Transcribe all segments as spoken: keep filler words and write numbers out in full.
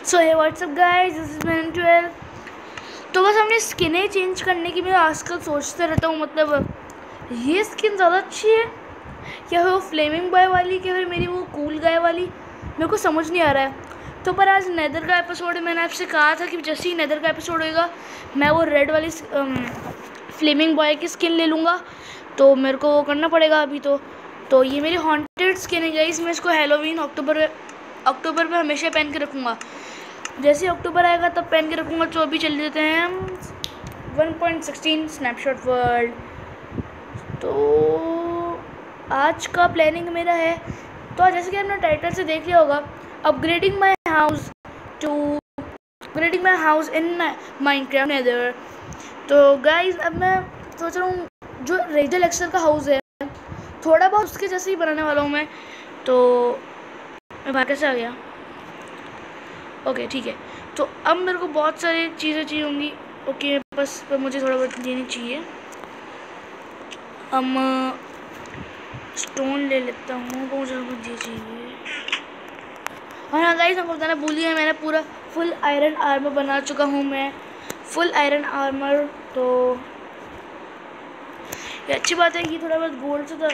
So hey what's up guys, this is man twelve. तो बस हमने स्किनें चेंज करने की मैं आजकल सोचते रहता हूँ। मतलब ये स्किन ज़्यादा अच्छी है या फिर वो फ्लेमिंग बॉय वाली, क्या फिर मेरी वो कूल गाय वाली, मेरे को समझ नहीं आ रहा है। तो पर आज नेदर का एपिसोड है, मैंने आपसे कहा था कि जैसे ही नेदर का एपिसोड होएगा मैं वो रेड वाली फ्लेमिंग बॉय की स्किन ले लूँगा। तो मेरे को वो करना पड़ेगा अभी। तो तो ये मेरी हॉन्टेड स्किन है गाइस। मैं इसको हैलोवीन अक्टूबर अक्टूबर में हमेशा पहन के रखूँगा। जैसे अक्टूबर आएगा तब पहन के रखूँगा। तो अभी चल देते हैं हम one point sixteen snapshot world. तो आज का प्लानिंग मेरा है, तो जैसे कि आपने टाइटल से देख लिया होगा, upgrading my house to upgrading my house in Minecraft nether. तो गाइज अब मैं सोच रहा हूँ जो रेजल एक्सल का हाउस है थोड़ा बहुत उसके जैसे ही बनाने वाला हूँ मैं। तो मैं बाहर कैसे आ गया? ओके ठीक है। तो अब मेरे को बहुत सारी चीज़ें चाहिए होंगी। ओके बस पर मुझे थोड़ा बहुत लेनी चाहिए। हम स्टोन ले लेता हूँ, वो मुझे ये चाहिए। और हाँ गाइस, हमको बताना भूल गया, मैंने पूरा फुल आयरन आर्मर बना चुका हूँ मैं, फुल आयरन आर्मर। तो ये अच्छी बात है कि थोड़ा बहुत गोल्ड से तो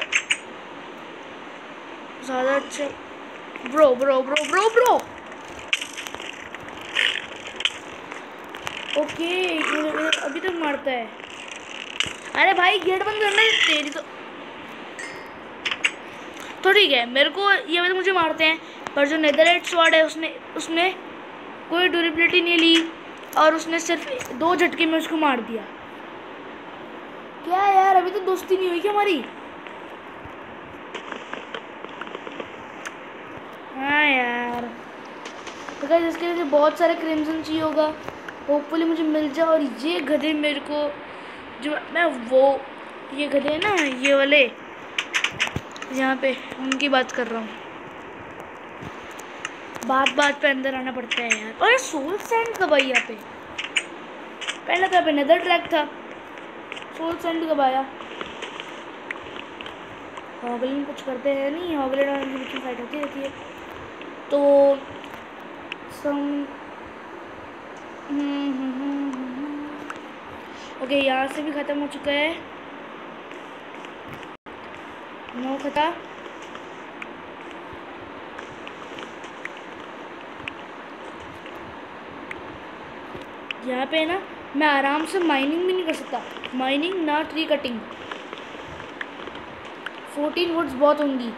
ज़्यादा अच्छा। Bro bro bro bro bro okay अभी तक मारता है। अरे भाई गेट बंद करना है तेरी। तो तो ठीक है, मेरे को ये तो मुझे मारते हैं, पर जो नेदरराइट स्वॉर्ड है उसने उसने कोई ड्यूरेबिलिटी नहीं ली और उसने सिर्फ दो झटके में उसको मार दिया। क्या यार, अभी तो दोस्ती नहीं हुई क्या हमारी? हाँ यार, तो गाइस इसके लिए बहुत सारे क्रिम्सन चाहिए होगा, होपफुली मुझे मिल जाए। और ये गधे मेरे को जो मैं वो ये गधे हैं ना, ये वाले यहाँ पे, उनकी बात कर रहा हूँ। बात बात पे अंदर आना पड़ता है यार। और सोल सैंड कब आई यहाँ पे? पहले तो यहाँ पे नेदर ट्रैक था, सोल सैंड कब आया? हॉगलिन कुछ करते हैं नहीं, हॉगलिन और बीच में फाइट होती रहती है। तो सम ओके यहाँ से भी ख़त्म हो चुका है। नो खता यहाँ पे ना मैं आराम से माइनिंग भी नहीं कर सकता। माइनिंग ना ट्री कटिंग। फोर्टीन वुड्स बहुत होंगी।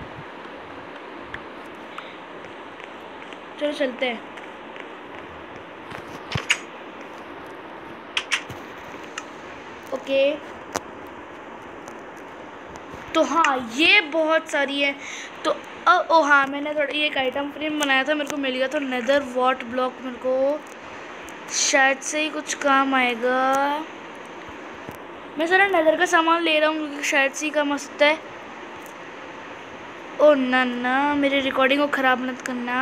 चलो चलते हैं। ओके तो हाँ ये बहुत सारी है। तो अब ओ हाँ, मैंने थोड़ा ये एक आइटम फ्रेम बनाया था, मेरे को मिल गया। तो नेदर वॉट ब्लॉक मेरे को शायद से ही कुछ काम आएगा। मैं सारा नेदर का सामान ले रहा हूँ क्योंकि शायद से ही काम आ सकता है। ओ ना ना, मेरी रिकॉर्डिंग को ख़राब मत करना।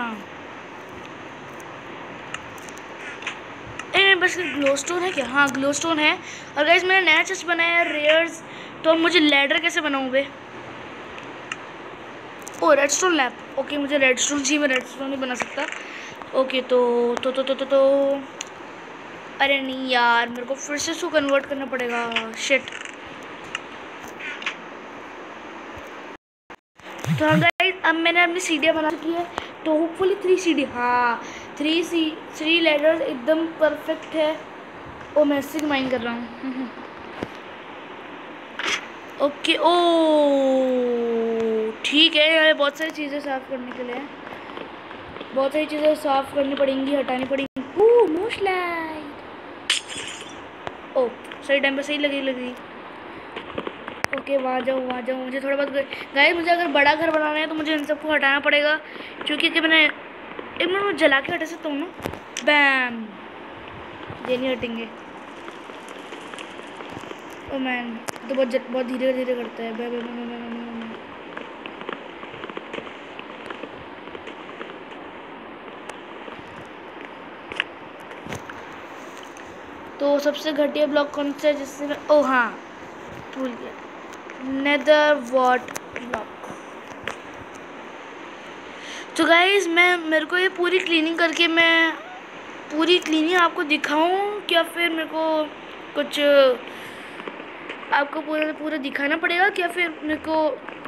ए बस ग्लो स्टोन है क्या? हाँ ग्लो स्टोन है। और गाइस मैंने नया चेस्ट बनाया है रेयर्स। तो अब मुझे लैडर कैसे बनाऊँ बे? Oh redstone lamp. ओके मुझे रेडस्टोन जी, मैं रेडस्टोन नहीं बना सकता। ओके तो तो तो तो तो, तो अरे नहीं यार, मेरे को फिर से इसको कन्वर्ट करना पड़ेगा। शिट। तो हाँ गाइस, अब मैंने अपनी सीढ़ियाँ बना चुकी है। तो होपफुली थ्री सीढ़ी, हाँ थ्री सी थ्री लेडर्स एकदम परफेक्ट है। ओ मैं इससे माइन कर रहा हूँ। ओके ओ ठीक है यार, बहुत सारी चीज़ें साफ़ करने के लिए बहुत सारी चीज़ें साफ़ करनी पड़ेंगी, हटानी पड़ेंगी। ओह मूश लाइट। ओ सही टाइम पे सही लगी लगी ओके वहाँ जाऊँ वहाँ जाऊँ। मुझे थोड़ा बहुत गाइस, मुझे अगर बड़ा घर बनाना है तो मुझे इन सबको हटाना पड़ेगा, क्योंकि कि मैंने एक मिनट में जला के हटा सकता हूँ ना। बैम, ये नहीं हटेंगे। ओ मैन तो बहुत बहुत धीरे धीरे करता है। बै, बै, बै, बै, बै, बै, बै। तो सबसे घटिया ब्लॉक कौन सा है जिससे मैं, ओ हाँ भूल गया, नेदर वॉट ब्लॉक। तो गाइस मैं मेरे को ये पूरी क्लीनिंग करके मैं पूरी क्लीनिंग आपको दिखाऊं क्या फिर मेरे को कुछ आपको पूरा पूरा दिखाना पड़ेगा क्या फिर मेरे को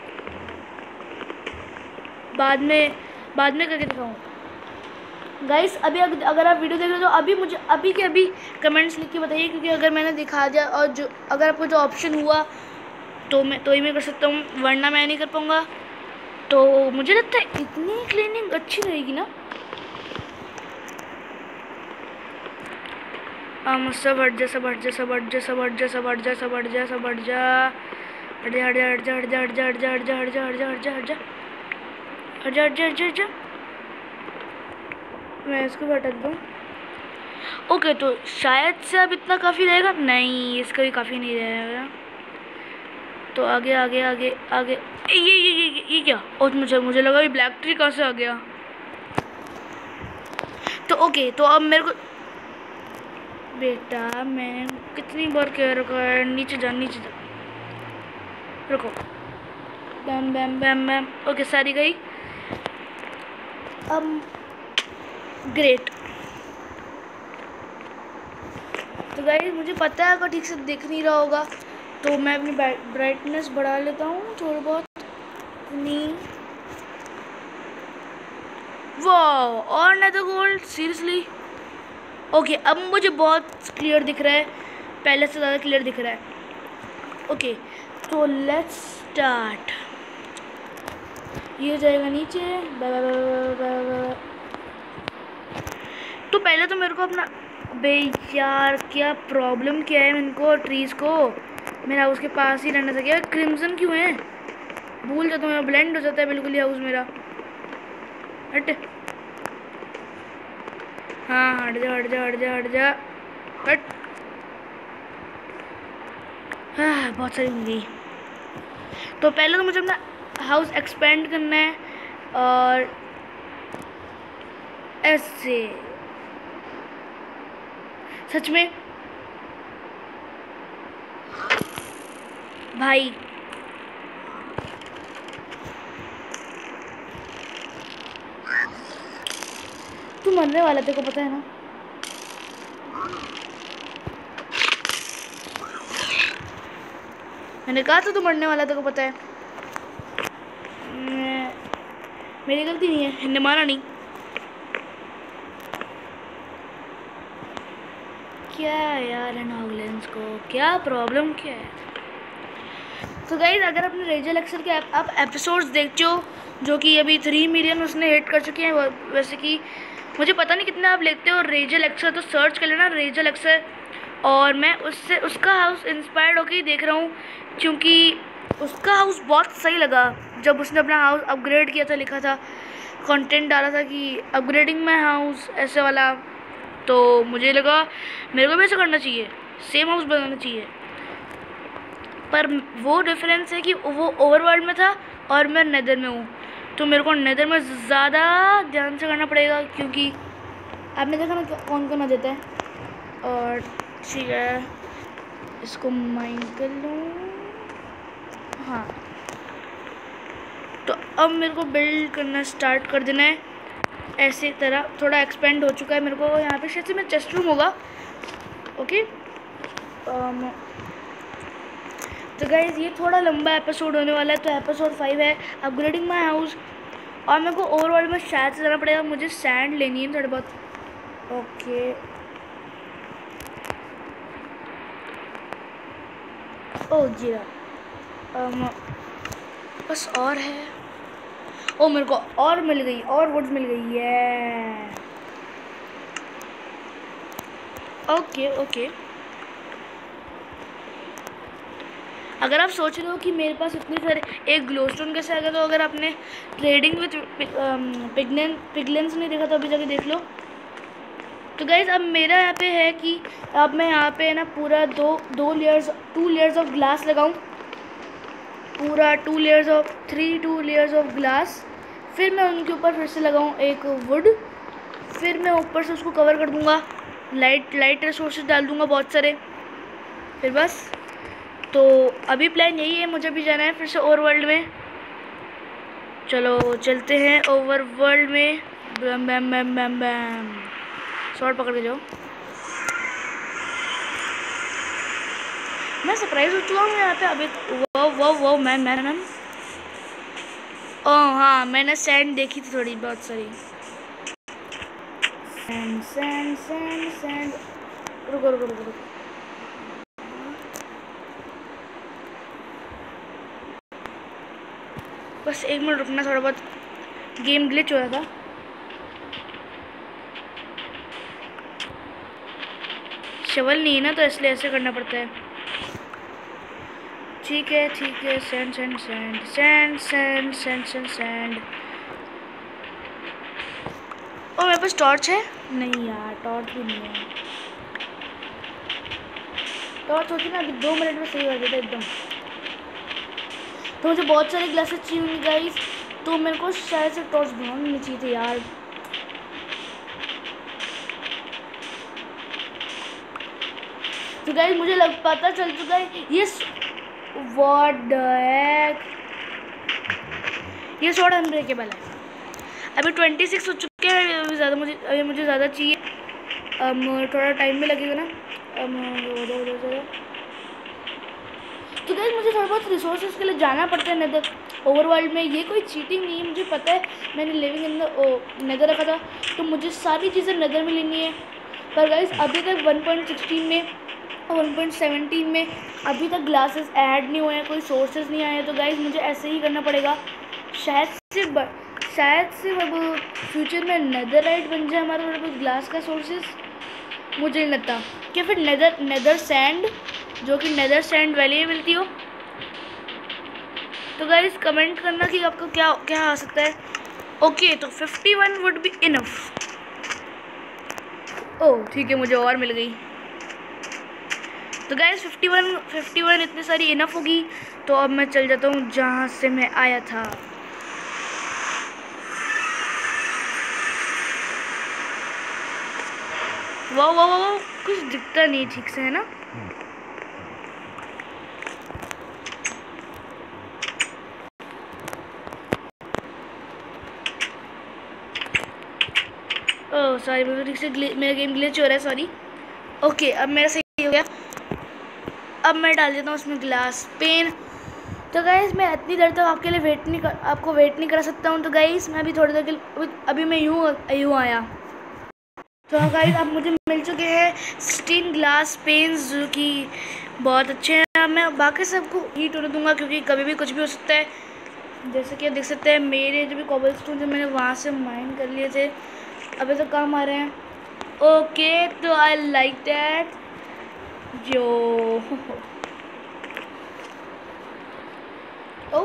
बाद में बाद में करके दिखाऊं? गाइस अभी अगर आप वीडियो देख रहे हो तो अभी मुझे अभी के अभी कमेंट्स लिख के बताइए, क्योंकि अगर मैंने दिखा दिया और जो अगर आपको जो ऑप्शन हुआ तो मैं तो ही मैं कर सकता हूँ, वरना मैं नहीं कर पाऊँगा। तो मुझे लगता है इतनी क्लीनिंग अच्छी रहेगी ना। हम सब हट जा सब हट जा सब हट जा सब हट जा सब हट जा सब हट जा सब हट जा हट जा हट जा हट जा हट जा हट जा हट जा हट जा हट जा हट जा हट जा हट जा हट जा हट जा हट जा मैं इसको भटक दूँ। ओके तो शायद से अब इतना काफ़ी रहेगा, नहीं इसका भी काफ़ी नहीं रहेगा। तो आगे आगे आगे आगे ये ये ये ये क्या, और मुझे मुझे लगा ये ब्लैक ट्री कहाँ से आ गया। तो ओके तो अब मेरे को बेटा मैं कितनी बार कह रखा है नीचे जा नीचे जा, रुको बैम बैम बैम बैम। ओके सारी गई। अब ग्रेट। तो गाइस मुझे पता है अगर ठीक से दिख नहीं रहा होगा तो मैं अपनी ब्राइटनेस बढ़ा लेता हूँ थोड़ा बहुत नहीं। वाह और नेदर गोल्ड सीरियसली। ओके अब मुझे बहुत क्लियर दिख रहा है, पहले से ज़्यादा क्लियर दिख रहा है। ओके तो लेट्स स्टार्ट। ये जाएगा नीचे। बा, बा, बा, बा, बा। तो पहले तो मेरे को अपना बे यार क्या प्रॉब्लम क्या है इनको ट्रीज़ को, मेरा हाउस के पास ही रहना चाहिए। क्रिम्सन क्यों है भूल जाता हूँ मैं, ब्लेंड हो जाता है बिल्कुल ही हाउस मेरा। हट हाँ हट जा हट जा हट जा हट जा हट। हाँ बहुत सारी मिली। तो पहले तो मुझे अपना हाउस एक्सपेंड करना है और ऐसे सच में भाई तू मरने वाला तेरे को पता है ना। मैंने कहा था तू मरने वाला तेरे को पता है। मेरी गलती नहीं है, इन्हें मारा नहीं। क्या यार नॉगलेंस को क्या प्रॉब्लम क्या है। तो गाइज अगर आपने रेजल एक्सर के आप एपिसोड्स देखते हो जो कि अभी थ्री मिलियन उसने हिट कर चुके हैं, वैसे कि मुझे पता नहीं कितना आप लेते हो रेजल एक्सर, तो सर्च कर लेना रेजल एक्सर। और मैं उससे उसका हाउस इंस्पायर्ड होकर ही देख रहा हूँ, क्योंकि उसका हाउस बहुत सही लगा जब उसने अपना हाउस अपग्रेड किया था, लिखा था कंटेंट डाला था कि अपग्रेडिंग माय हाउस ऐसे वाला। तो मुझे लगा मेरे को भी ऐसा करना चाहिए, सेम हाउस बनाना चाहिए। पर वो डिफरेंस है कि वो ओवरवर्ल्ड में था और मैं नेदर में हूँ, तो मेरे को नेदर में ज़्यादा ध्यान से करना पड़ेगा, क्योंकि आपने देखा ना कौन कौन आ जाता है। और ठीक है इसको माइंड कर लूँ। हाँ तो अब मेरे को बिल्ड करना स्टार्ट कर देना है ऐसे तरह। थोड़ा एक्सपेंड हो चुका है मेरे को यहाँ पे, शायद से मेरा चेस्ट रूम होगा। ओके um, तो गाइज ये थोड़ा लंबा एपिसोड होने वाला है, तो एपिसोड फाइव है अपग्रेडिंग माय हाउस। और मेरे को ओवरऑल में शायद से जाना पड़ेगा, मुझे सैंड लेनी है थोड़ी बहुत। ओके ओ जीरा um, बस और है। ओ मेरे को और मिल गई, और वुड्स मिल गई है। ओके ओके अगर आप सोच रहे हो कि मेरे पास इतने सारे एक ग्लोस्टोन कैसे आ गया, तो अगर आपने ट्रेडिंग विथ पिगलेन पिगलेंस नहीं देखा तो अभी जाके देख लो। तो गाइज अब मेरा यहाँ पे है कि अब मैं यहाँ पे ना पूरा दो दो layers two layers of glass लगाऊँ, पूरा two layers of three two layers of glass. फिर मैं उनके ऊपर फिर से लगाऊँ एक वुड, फिर मैं ऊपर से उसको कवर कर दूँगा, लाइट लाइट रिसोर्सेज डाल दूँगा बहुत सारे। फिर बस तो अभी प्लान यही है, मुझे भी जाना है फिर से ओवर वर्ल्ड में। चलो चलते हैं ओवर वर्ल्ड में। बैम बैम बैम बैम बैम, शॉर्ट पकड़ के जाओ। मैं सरप्राइज हो चुका हूँ यहाँ पे अभी। वो वो वो मैन मैन मैन ओह हाँ, मैंने सैंड देखी थी थोड़ी बहुत सारी। Sand sand sand sand. रुको रुको रुको रुको। बस एक मिनट रुकना, थोड़ा बहुत गेम ग्लिच हो रहा था। शवल नहीं है ना, तो इसलिए ऐसे करना पड़ता है। ठीक है ठीक है। Sand sand sand sand sand sand sand sand. Oh मेरे पास टॉर्च है? नहीं यार, टॉर्च भी नहीं है। टॉर्च होती ना अभी दो मिनट में सही हो जाता एकदम। तो मुझे बहुत सारे ग्लासेस चाहिए होंगे गाइस, तो मेरे को शायद से टॉर्च बनानी चाहिए थी यार। तो गाइस मुझे लग पता चल चुका है ये व्हाट द हेक, ये शॉर्ट अनब्रेकेबल है। अभी ट्वेंटी सिक्स हो चुके हैं, अभी ज़्यादा मुझे अभी मुझे ज़्यादा चाहिए। अब थोड़ा टाइम भी लगेगा ना। अब तो गाइस मुझे थोड़ा बहुत रिसोर्सेज के लिए जाना पड़ता है नेदर ओवरवर्ल्ड में। ये कोई चीटिंग नहीं है, मुझे पता है। मैंने लिविंग इन द नेदर रखा था, तो मुझे सारी चीज़ें नेदर में लेनी है। पर गाइस अभी तक वन पॉइंट सिक्सटीन में और वन पॉइंट सेवनटीन में अभी तक ग्लासेस ऐड नहीं हुए हैं, कोई सोर्सेज नहीं आए हैं। तो गाइस मुझे ऐसे ही करना पड़ेगा। शायद से शायद से अब फ्यूचर में नेदरराइट बन जाए हमारा थोड़ा बहुत ग्लास का सोर्सेज, मुझे नहीं लगता। क्या फिर नेदर नेदर सैंड, जो कि नेदर सैंड वैली में मिलती हो। तो गाइस कमेंट करना कि आपको क्या क्या आ सकता है। ओके तो fifty one would be enough. Oh ठीक है, मुझे और मिल गई। तो guys fifty one fifty one इतनी सारी इनफ होगी। तो अब मैं चल जाता हूँ जहाँ से मैं आया था। वाह वाह वाह, कुछ दिखता नहीं ठीक से है ना। ओह सॉरी, मेरे ठीक से मेरा गेम ग्लिच हो रहा है, सॉरी। ओके अब मेरा सही हो गया। अब मैं डाल देता हूँ उसमें ग्लास पेन। तो गाइस मैं इतनी देर तक आपके लिए वेट नहीं कर आपको वेट नहीं करा सकता हूँ। तो गाइस मैं अभी थोड़ी देर के अभी मैं यूँ यूँ आया। तो गाइस अब मुझे मिल चुके हैं सिक्सटीन ग्लास पेन्स, जो कि बहुत अच्छे हैं। अब मैं बाकी सबको हीट होने दूंगा, क्योंकि कभी भी कुछ भी हो सकता है। जैसे कि आप देख सकते हैं मेरे जो भी कॉबलस्टोन जो मैंने वहाँ से माइन कर लिए थे, अभी तो काम आ रहे हैं। ओके तो आई लाइक दैट जो ओ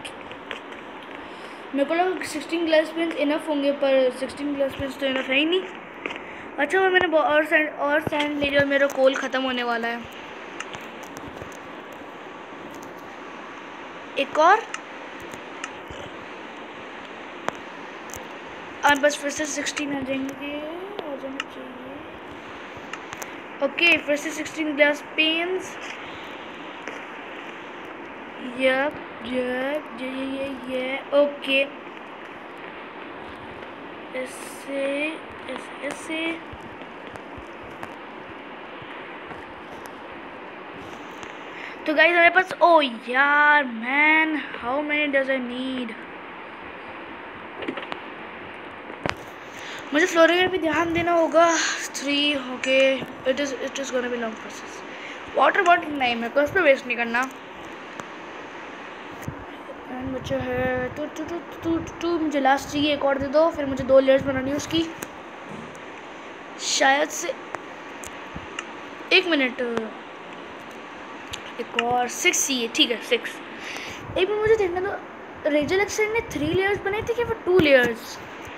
मेरे को लगा सिक्सटीन ग्लास पेन्स इनफ होंगे, पर सिक्सटीन ग्लास पेन्स तो इनफ है ही नहीं। अच्छा वो मैंने और सैंड और सैंड ले लिया, मेरा कोल ख़त्म होने वाला है। एक और और बस फिर से सिक्सटीन आ जाएंगे, आ जाना चाहिए। ओके फिर से sixteen glass panes. Yup yup ये ये ये ओके ऐसे ऐसे ऐसे। तो गाइस हमारे पास, ओ यार man how many does I need. मुझे फ्लोरिंग में भी ध्यान देना होगा। Three okay it is it is gonna be long process. Water bottle नहीं, मेरे को उस पर वेस्ट नहीं करना। एंड बच्चा है two two two two two मुझे लास्ट चाहिए, एक और दे दो। फिर मुझे दो लेयर्स बनानी है उसकी। शायद से एक मिनट, एक और सिक्स चाहिए। ठीक है सिक्स। एक मिनट मुझे देखना तो रेजल एक्सटेंड ने थ्री लेयर्स बनाई थी कि फिर टू लेयर्स।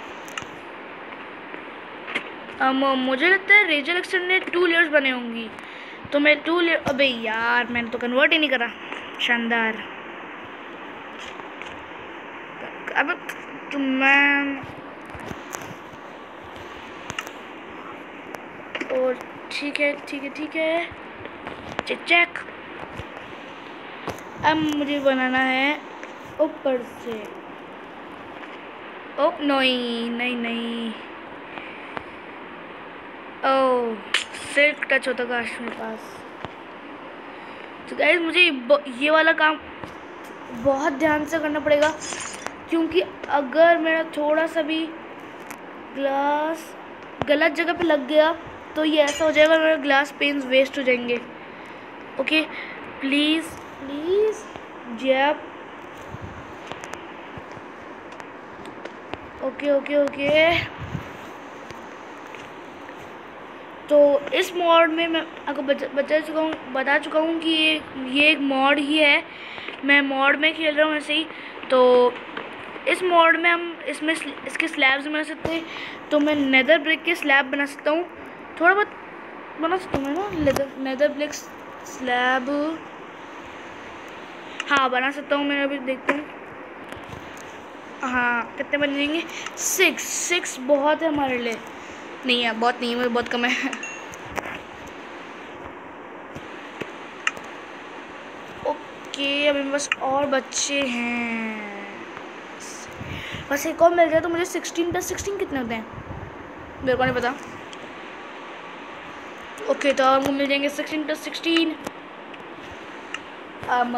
Um, मुझे लगता है रेजल एक्सटेंड ने टू लेयर्स बने होंगी, तो मैं टू लेयर। अबे यार मैंने तो कन्वर्ट ही नहीं करा। शानदार। अब तो मैं और ठीक है ठीक है ठीक है चेक चेक। अब मुझे बनाना है ऊपर से। ओ नहीं नहीं नहीं, ओ सिल्क टच होता काश मेरे पास। तो गाइस मुझे ये वाला काम बहुत ध्यान से करना पड़ेगा, क्योंकि अगर मेरा थोड़ा सा भी ग्लास गलत जगह पे लग गया तो ये ऐसा हो जाएगा, मेरे ग्लास पेन्स वेस्ट हो जाएंगे। ओके प्लीज़ प्लीज़ जैप। ओके ओके ओके तो इस मॉड में मैं आपको बता चुका हूँ बता चुका हूँ कि ये ये एक मॉड ही है, मैं मॉड में खेल रहा हूँ ऐसे ही। तो इस मॉड में हम इसमें इसके स्लैब्स बना सकते हैं, तो मैं नेदर ब्रिक के स्लैब बना सकता हूँ, थोड़ा बहुत बना सकता हूँ मैं ना लेदर नेदर ब्रिक स्लैब। हाँ बना सकता हूँ, मैं अभी देखता हूँ। हाँ कितने बन जाएंगे? सिक्स सिक्स बहुत है हमारे लिए। नहीं है, बहुत नहीं है, बहुत कम है। ओके अभी मेरे पास और बच्चे हैं, बस एक और मिल जाए तो मुझे सिक्सटीन प्लस सिक्सटीन कितने होते हैं मेरे को नहीं पता। ओके तो हमको मिल जाएंगे सिक्सटीन प्लस सिक्सटीन। हम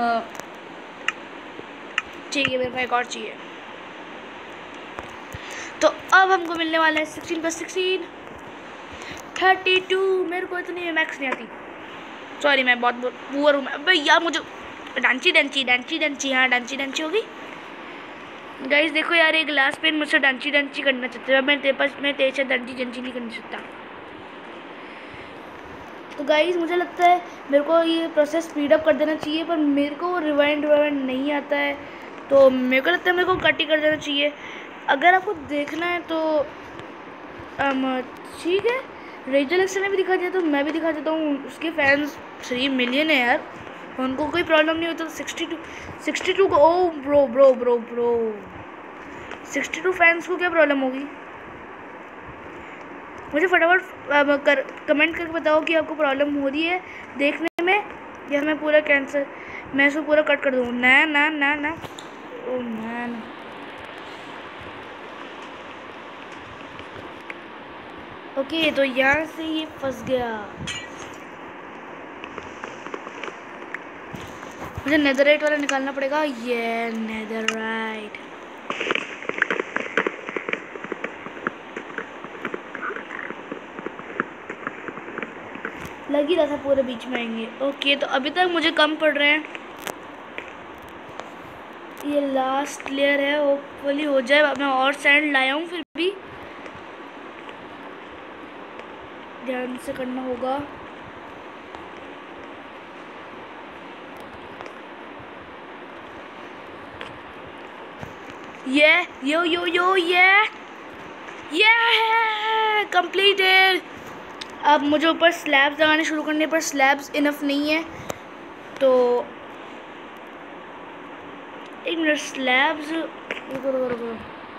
ठीक है, मेरे को एक और चाहिए। तो अब हमको मिलने वाला है sixteen plus sixteen thirty two. मेरे को इतनी मैक्स नहीं आती, सॉरी मैं बहुत पुअर हूँ। अबे यार मुझे डांची डांची डांची डांची हाँ डांची डांची होगी। गाइस देखो यार, एक ग्लास पेन मुझसे डांची डांची करना चाहते हैं, मैं तेरे पास मैं तेरे से डांची डांची नहीं करना चाहता। तो गाइस मुझे लगता है मेरे को ये प्रोसेस स्पीड अप कर देना चाहिए, पर मेरे को रिवाइंड रिवाइंड नहीं आता है, तो मेरे को लगता है मेरे को कट ही कर देना चाहिए। अगर आपको देखना है तो ठीक है, रेजल एक्शन ने भी दिखा दिया तो मैं भी दिखा देता हूँ। उसके फैंस थ्री मिलियन है यार, उनको कोई प्रॉब्लम नहीं होता। सिक्सटी टू सिक्सटी टू को oh bro bro bro bro sixty two fans को क्या प्रॉब्लम होगी? मुझे फटाफट कर कमेंट करके बताओ कि आपको प्रॉब्लम हो रही है देखने में, या मैं पूरा कैंसिल मैं इसको पूरा कट कर दूँ। ना ना ना ना ओ मैन। ओके तो यहाँ से ये फंस गया। मुझे नेदरराइट वाला निकालना पड़ेगा। ये नेदरराइट लग ही रहा था पूरे बीच में आएंगे। ओके तो अभी तक मुझे कम पड़ रहे हैं, ये लास्ट लेयर है, होपफुली हो जाए। मैं और सैंड लाया हूँ, फिर भी ध्यान से करना होगा। ये यो यो यो ये ये कंप्लीटेड। अब मुझे ऊपर स्लैब्स लगाने शुरू करने पर स्लैब्स इनफ नहीं है, तो एक मिनट स्लैब्स रुको रुको रुको।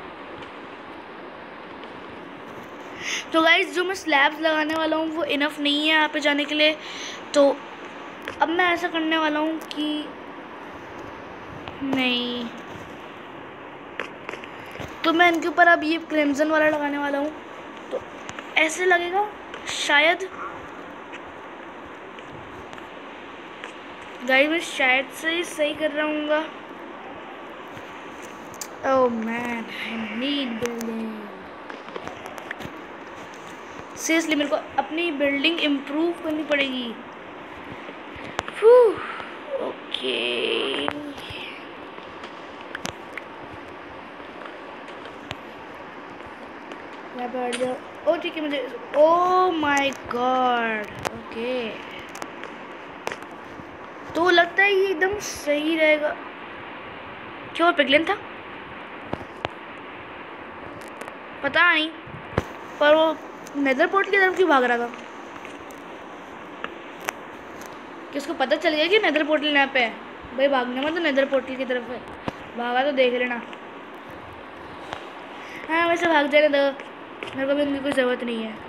तो गाइस जो मैं स्लैब्स लगाने वाला हूँ वो इनफ नहीं है यहाँ पे जाने के लिए, तो अब मैं ऐसा करने वाला हूँ कि नहीं, तो मैं इनके ऊपर अब ये क्रिम्सन वाला लगाने वाला हूँ, तो ऐसे लगेगा शायद। गाइस मैं शायद से ही सही कर रहा हूँगा। Oh man I need building, seriously मेरे को अपनी बिल्डिंग इम्प्रूव करनी पड़ेगी। ओके यहाँ पे हट जाओ। ओ ठीक है मुझे, ओ माय गॉड। ओके तो लगता है ये एकदम सही रहेगा। क्यों पिगलिन था पता नहीं, पर वो नेदर पोर्टल की तरफ क्यों भाग रहा था? कि उसको पता चल गया कि नेदर पोर्टल यहाँ पे है? भाई भागने में तो नेदर पोर्टल की तरफ है, भागा तो देख लेना। हाँ वैसे भाग जाने दो, मेरे को भी उनकी कोई ज़रूरत नहीं है।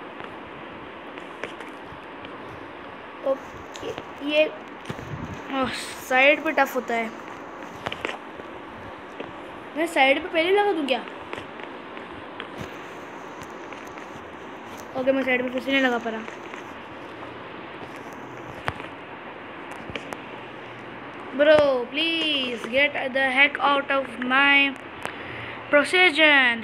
ओके ये साइड पे टफ होता है, मैं साइड पे पहले लगा दूँ क्या? ओके मैं साइड में फिर से नहीं लगा पा रहा। Bro please get the heck out of my procession.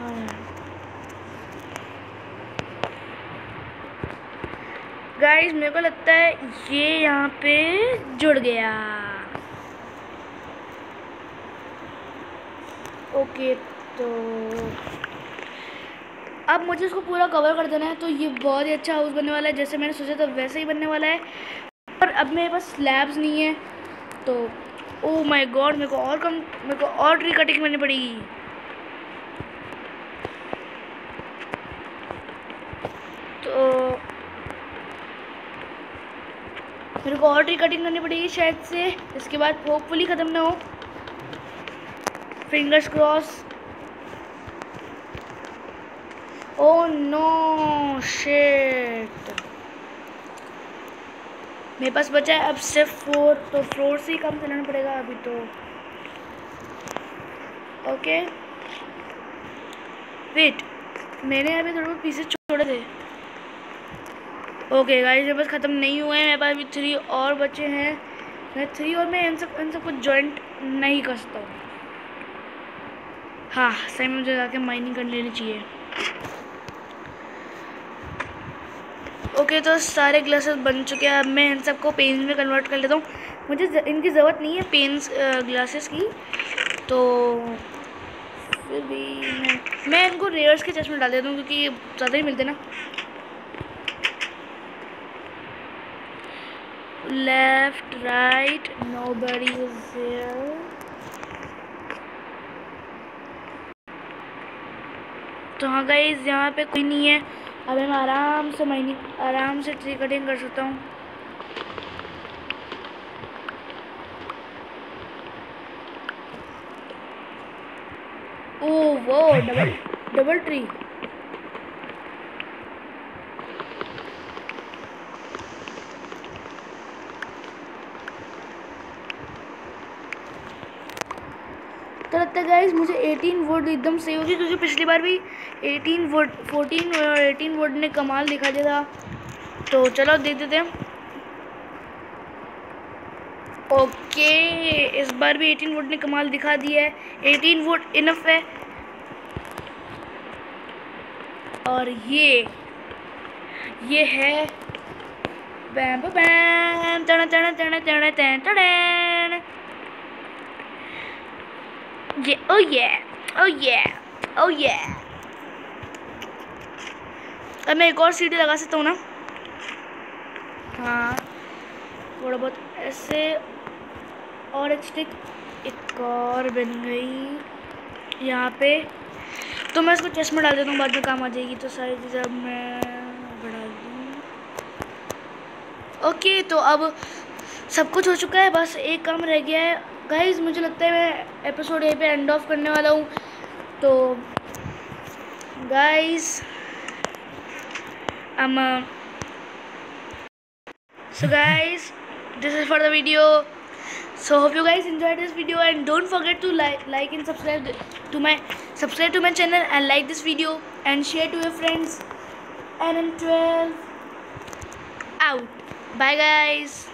Guys मेरे को लगता है ये यहाँ पे जुड़ गया। ओके तो अब मुझे इसको पूरा कवर कर देना है, तो ये बहुत ही अच्छा हाउस बनने वाला है, जैसे मैंने सोचा था वैसे ही बनने वाला है। और अब मेरे पास स्लैब्स नहीं है, तो ओह माय गॉड मेरे को और कम मेरे को और ट्री कटिंग करनी पड़ेगी। तो मेरे को और ट्री कटिंग करनी पड़ेगी शायद से, इसके बाद होपफुली ख़त्म ना हो, fingers cross. Oh no shit, मेरे पास बचा है अब सिर्फ फोर, तो फ्लोर से ही काम चलाना पड़ेगा अभी तो। ओके वेट, मैंने अभी थोड़े बहुत पीसेस छोड़े थे। ओके गाइस मेरे पास ख़त्म नहीं हुए हैं, मेरे पास अभी थ्री और बचे हैं। मैं थ्री और मैं इन सब इन सबको जॉइंट नहीं कर सकता हूँ। हाँ सही में मुझे जाके माइनिंग कर लेनी चाहिए। ओके तो सारे ग्लासेस बन चुके हैं, अब मैं इन सबको पेन्स में कन्वर्ट कर लेता हूँ। मुझे ज, इनकी ज़रूरत नहीं है पेन्स ग्लासेस की, तो फिर भी मैं मैं इनको रेयर्स के चेस्ट में डाल देता हूँ क्योंकि ज़्यादा ही मिलते ना। Left right nobody is here. तो हाँ गाइस यहाँ पे कोई नहीं है, अब मैं आराम से माइनिंग आराम से ट्री कटिंग कर सकता हूँ। ओह वो डबल डबल ट्री। तो लगता है गाइस मुझे एटीन वुड एकदम सही होगी, क्योंकि पिछली बार भी एटीन वुड फोर्टीन और एटीन वुड ने कमाल दिखा दिया था। तो चलो देख देते हैं। ओके इस बार भी एटीन वुड ने कमाल दिखा दिया है, एटीन वुड इनफ है। और ये ये है बैम बैम तड़ा तड़ा तड़ा तड़ा तड़ा ये ओ ये ओ ये ओ ये। अब मैं एक और सीढ़ी लगा सकता हूँ ना। हाँ थोड़ा बहुत ऐसे, और एक स्टिक एक और बन गई यहाँ पे। तो मैं इसको चेस्ट में डाल देता हूँ, बाद में काम आ जाएगी। तो सारी चीज़ें अब मैं बढ़ा दूँ। ओके तो अब सब कुछ हो चुका है, बस एक काम रह गया है गाइस। मुझे लगता है मैं एपिसोड यहीं पे एंड ऑफ करने वाला हूँ। तो guys um so guys this is for the video, so hope you guys enjoyed this video, and don't forget to like like and subscribe to my subscribe to my channel and like this video and share to your friends. And twelve out. Bye guys.